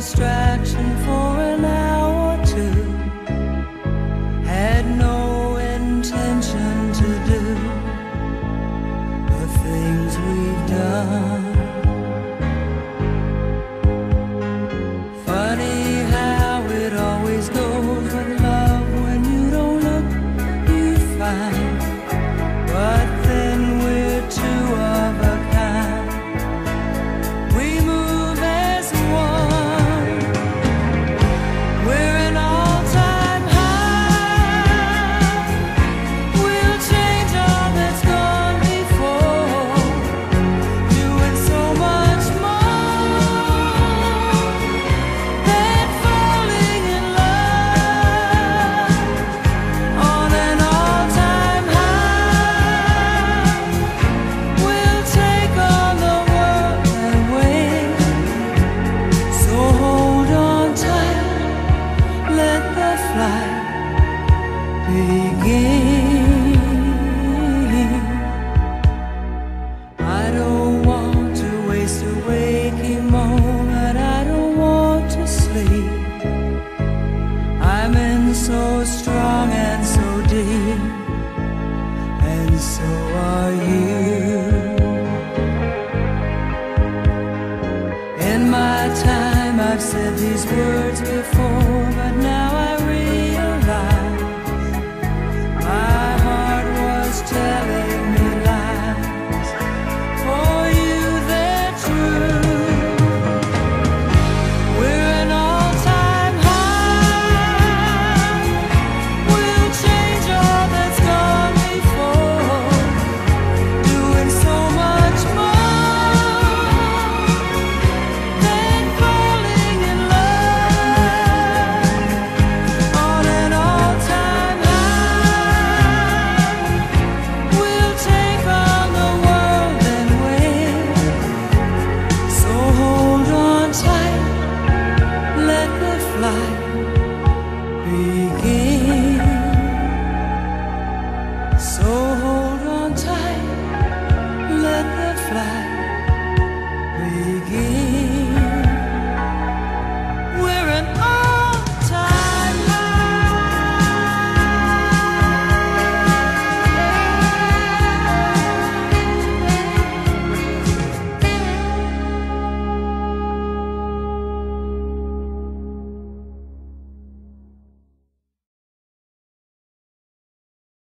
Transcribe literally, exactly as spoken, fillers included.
distraction for an hour or two. Had no intention to do the things we've done. Funny how it always goes with love. When you don't look, you find. But then we're two of a kind. We move as one. We're an all-time high. We'll change all that's gone before, doing so much more than falling in love. On an all-time high, we'll take on the world and win. So hold on tight, let the flight begin. I don't want to waste a waking moment. I don't want to sleep. I'm in so strong and so deep, and so are you. In my time I've said these words before.